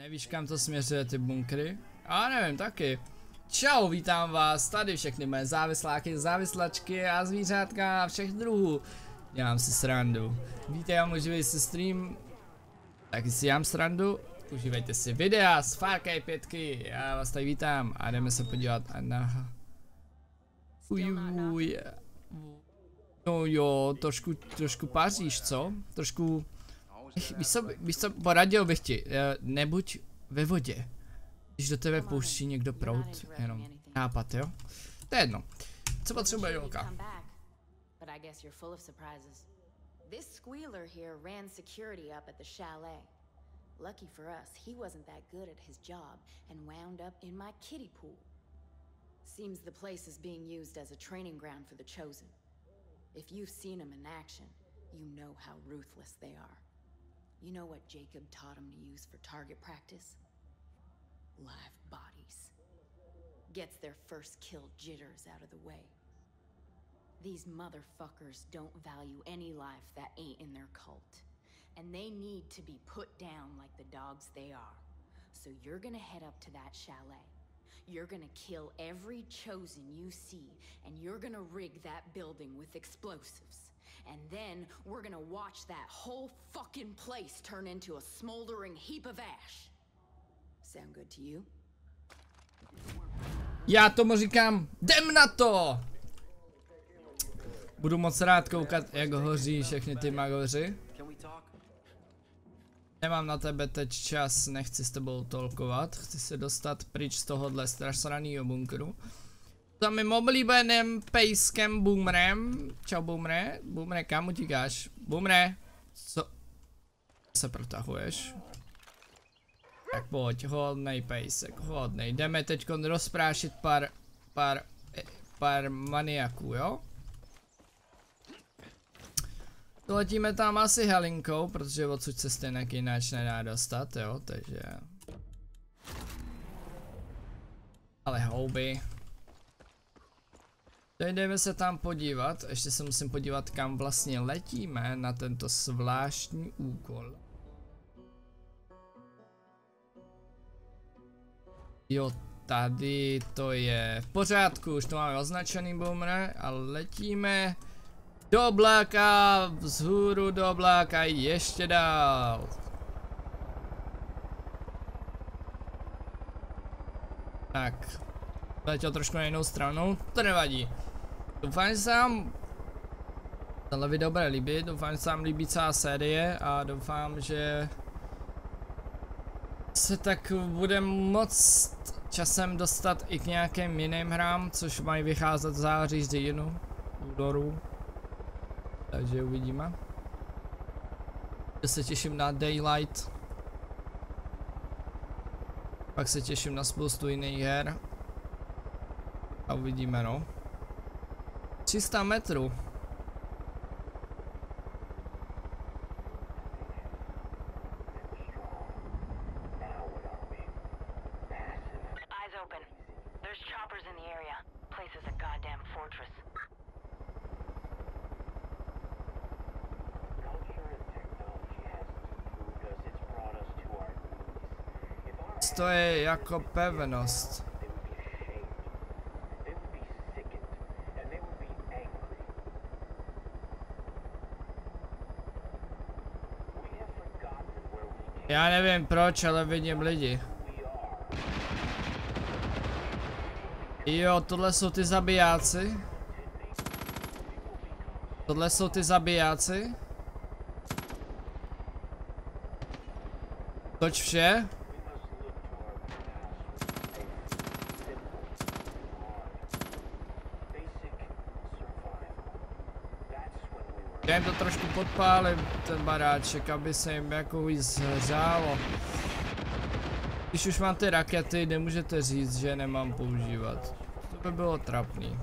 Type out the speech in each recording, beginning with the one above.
Nevíš, kam to směřuje ty bunkry? A nevím taky. Čau, vítám vás tady všechny moje závisláky, závislačky a zvířátka všech druhů. Dělám si srandu. Víte, já užívej si stream. Taky si dělám srandu. Užívejte si videa z Far Cry 5. Já vás tady vítám a jdeme se podívat na... Ujuj. No jo, trošku paříš, co? Trošku... Víš co, poradil bych ti, nebuď ve vodě. Když do tebe pouští někdo proud, jenom nápad, jo? To je jedno. Co potřebuje Jolka? This squealer here ran security up at the chalet. Lucky for us, he wasn't that good at his job and wound up in my kiddie pool. Seems the place is being used as a training ground for the Chosen. If you've seen them in action, you know how ruthless they are. You know what Jacob taught him to use for target practice? Live bodies. Gets their first kill jitters out of the way. These motherfuckers don't value any life that ain't in their cult. And they need to be put down like the dogs they are. So you're gonna head up to that chalet. You're gonna kill every Chosen you see, and you're gonna rig that building with explosives. And then we're gonna watch that whole fucking place turn into a smoldering heap of ash. Sound good to you? Já tomu říkám, jdem na to! Budu moc rád koukat, jak hoří všechny ty magoři. Nemám na tebe teď čas, nechci s tebou tolkovat. Chci se dostat pryč z tohohle strašranýho bunkru. Za mým oblíbeným pejskem Boomerem. Čau Boomere. Boomere, kam utíkáš? Boomere. Co? Se protahuješ? Tak pojď, hodnej pejsek, hodnej. Jdeme teď rozprášit pár maniaků, jo? Letíme tam asi helinkou, protože odsud se stejně jináč nedá dostat, jo, takže... Ale houby. Jdeme se tam podívat, ještě se musím podívat, kam vlastně letíme na tento zvláštní úkol. Jo, tady to je v pořádku, už to máme označený, Boomer, a letíme do obláka, vzhůru do obláka, ještě dál. Tak, letěl trošku na jinou stranu, to nevadí. Doufám, že se vám tohle video bude líbit, doufám, že se vám líbí celá série a doufám, že se tak budeme moc časem dostat i k nějakým jiným hrám, což mají vycházet v září z říjnu, únoru. Takže uvidíme. Já se těším na Daylight. Pak se těším na spoustu jiných her. A uvidíme, no. 300 metrů. To je jako pevnost. Já nevím proč, ale vidím lidi. Jo, tohle jsou ty zabijáci. Tohle jsou ty zabijáci. Toč vše. Já jim to trošku podpálím, ten baráček, aby se jim jako víc zhřálo. Když už mám ty rakety, nemůžete říct, že nemám používat. To by bylo trapný.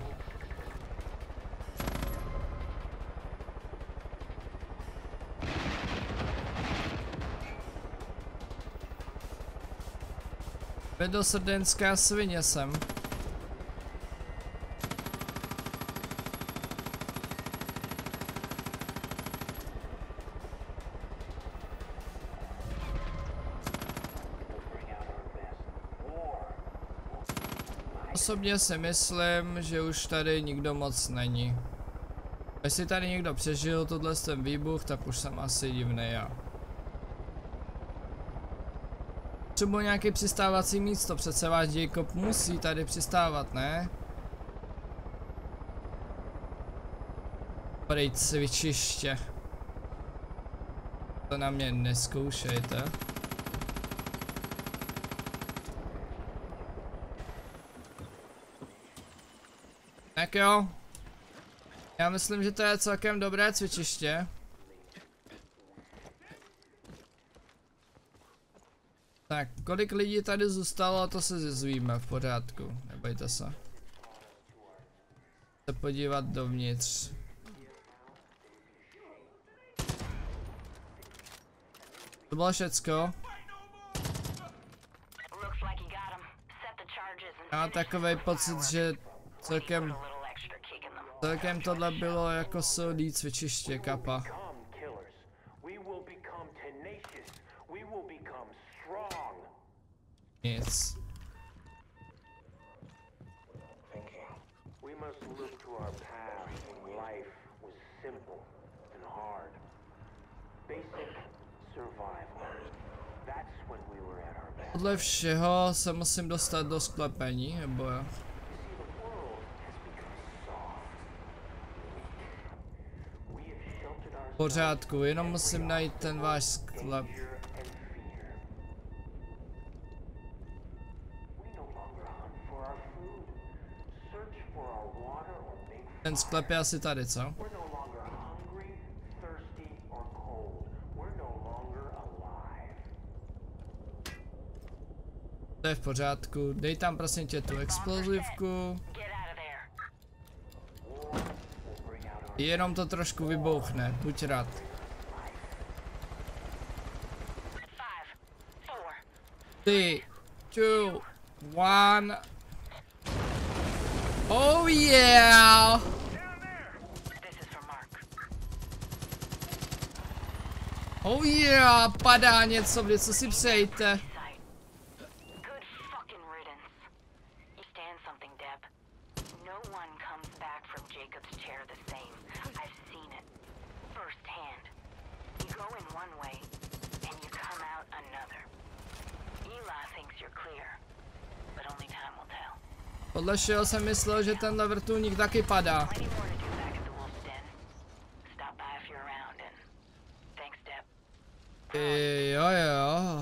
Bedosrdenská svině jsem. Osobně si myslím, že už tady nikdo moc není. Jestli tady někdo přežil ten výbuch, tak už jsem asi divnej já. Třeba nějaký přistávací místo, přece váš Jacob musí tady přistávat, ne? Pojď cvičiště. To na mě neskoušejte. Tak jo. Já myslím, že to je celkem dobré cvičiště. Tak, kolik lidí tady zůstalo, to se zjistíme, v pořádku, nebojte se. Se podívat dovnitř. To bylo všecko. Já mám takovej pocit, že celkem tohle bylo jako silný cvičiště, kapa. Nic. Podle všeho se musím dostat do sklepení, nebo jo? V pořádku, jenom musím najít ten váš sklep. Ten sklep je asi tady, co? To je v pořádku, dej tam prosím tě tu explozivku. Jenom to trošku vybouchne, buď rád. 3, 2, 1. Oh yeah! Oh yeah, padá něco, co si přejte. Podle všeho jsem myslel, že tenhle vrtulník taky padá. Jo.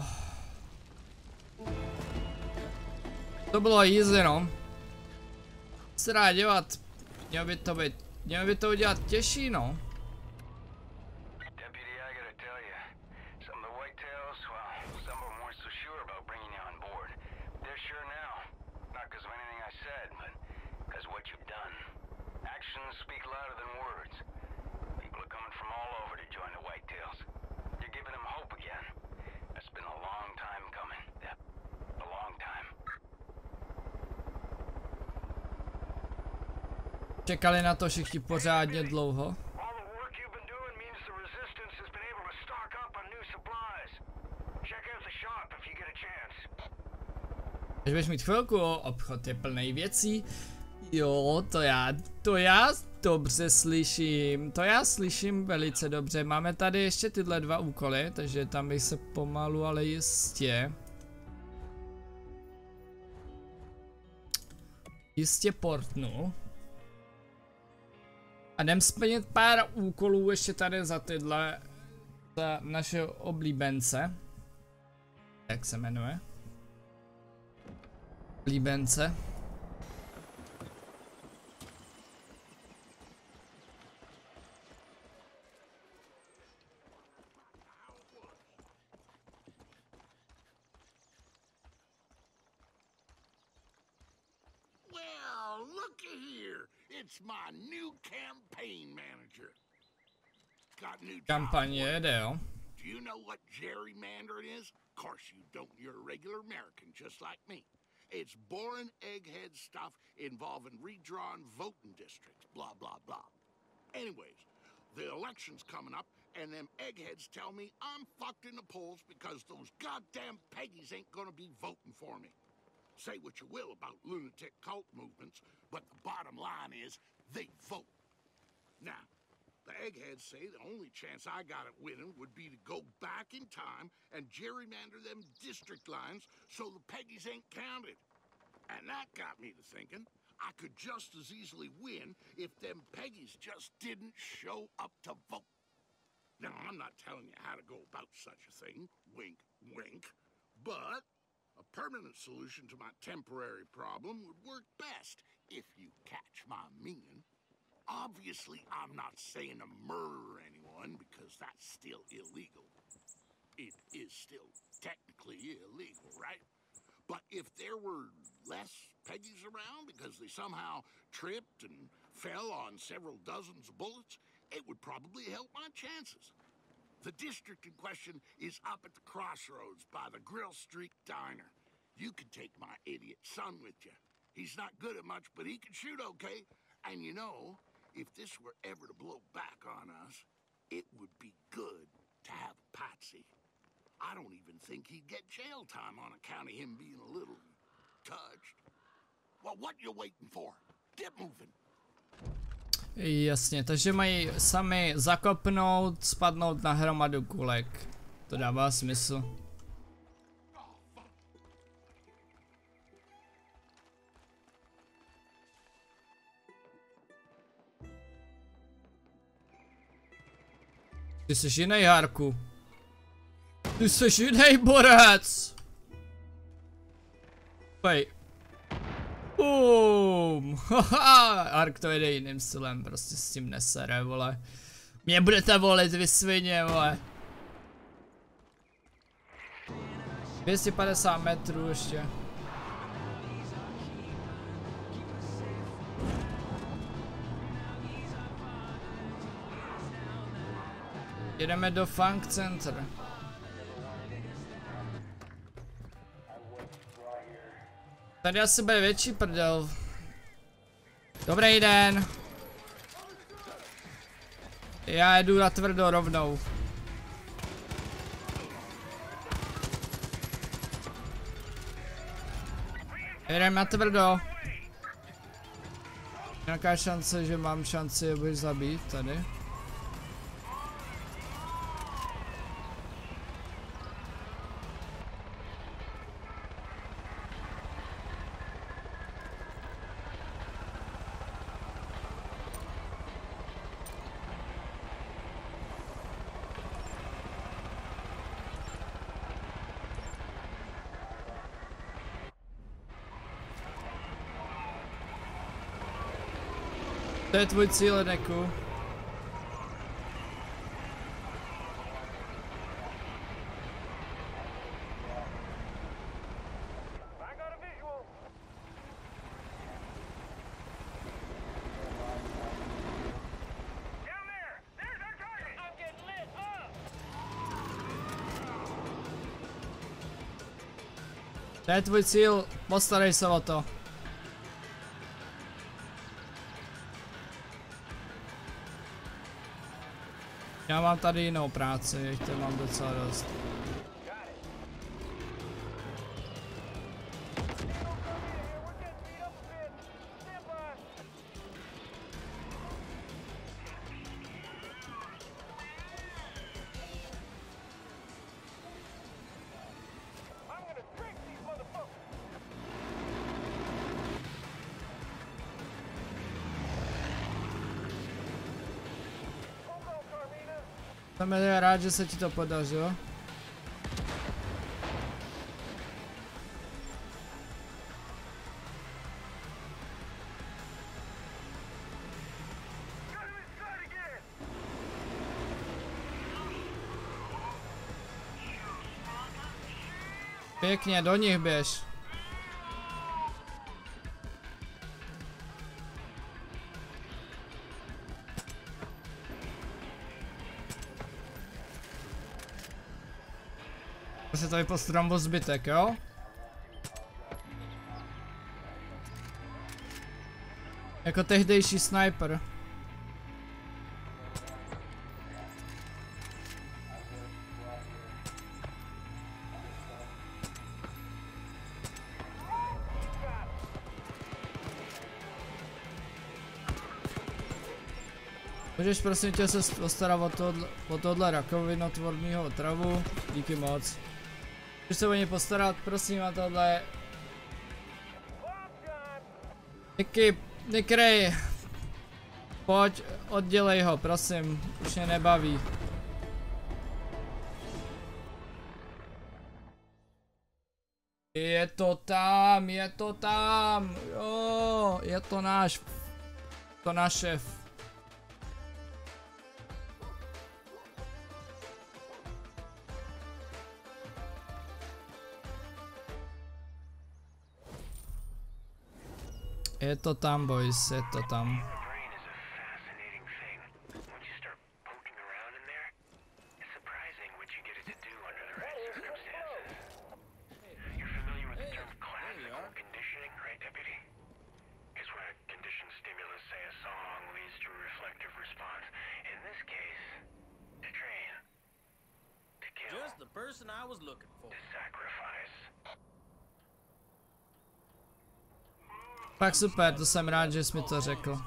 To bylo easy, no. Co se dá dělat? Mělo by to udělat těžší, no. Čekali na to všichni pořádně dlouho. Když budeš mít chvilku, obchod je plný věcí. Jo, to já dobře slyším. To já slyším velice dobře. Máme tady ještě tyhle dva úkoly, takže tam bych se pomalu, ale jistě portnu. A jdem splnit pár úkolů ještě tady za našeho oblíbence. Jak se jmenuje? Oblíbence. It's my new campaign manager. Got new Kampaně jede, jo. Do you know what gerrymandering is? Of course you don't. You're a regular American just like me. It's boring egghead stuff involving redrawn voting districts, blah, blah, blah. Anyways, the election's coming up, and them eggheads tell me I'm fucked in the polls because those goddamn Peggies ain't gonna be voting for me. Say what you will about lunatic cult movements, but the bottom line is they vote. Now, the eggheads say the only chance I got at winning would be to go back in time and gerrymander them district lines so the Peggies ain't counted. And that got me to thinking I could just as easily win if them Peggies just didn't show up to vote. Now, I'm not telling you how to go about such a thing, wink, wink, but a permanent solution to my temporary problem would work best, if you catch my meaning. Obviously, I'm not saying to murder anyone, because that's still illegal. It is still technically illegal, right? But if there were less Peggies around because they somehow tripped and fell on several dozens of bullets, it would probably help my chances. The district in question is up at the crossroads by the Grill Street Diner. You could take my idiot son with you. He's not good at much, but he can shoot okay. And you know, if this were ever to blow back on us, it would be good to have Patsy. I don't even think he'd get jail time on account of him being a little touched. Well, what you waiting for? Get moving. Jasně, takže mají sami zakopnout, spadnout na hromadu kulek. To dává smysl. Ty jsi jinej, Harku. Ty jsi jinej, borec. Pej. Haha, Hark to jede jiným stylem, prostě s tím nesere, vole. Mě budete volit, vy svině, vole. 250 metrů ještě. Jedeme do Funk Center. Tady asi bude větší prdel. Dobrý den. Já jedu na tvrdo rovnou. Jedem na tvrdo. Nějaká šance, že mám šanci je budeš zabít tady. To je tvůj cíl, Neku. To je tvůj cíl, postarej se o to. Já mám tady jinou práci, jich to mám docela dost. Jsem rád, že se ti to podařilo. Pěkně, do nich běž. Se tady postudám o zbytek, jo? Jako tehdejší sniper. Můžeš prosím tě se postarat o tohle rakovinotvorného otravu? Díky moc. Můžeš se o ně postarat, prosím, a tohle. Nick Ray. Pojď, oddělej ho, prosím, už mě nebaví. Je to tam, jo, je to náš šéf. Je to tam, boys, je to tam. Pak super, to jsem rád, že jsi mi to řekl.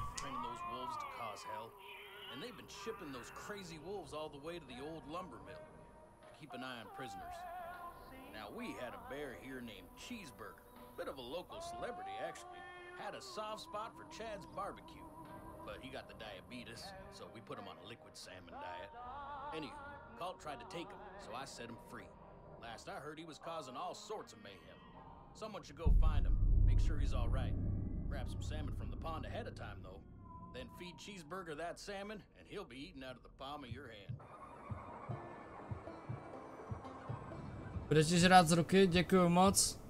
Bit of a local celebrity, actually. Had a soft spot for Chad's barbecue. But he got the diabetes, so we put him on a liquid salmon diet. Anywho, Colt tried to take him, so I set him free. Last I heard, he was causing all sorts of mayhem. Someone should go find him, make sure he's all right. Grab some salmon from the pond ahead of time, though. Then feed Cheeseburger that salmon, and he'll be eating out of the palm of your hand. Budeš ti žrát z ruky, děkuju moc.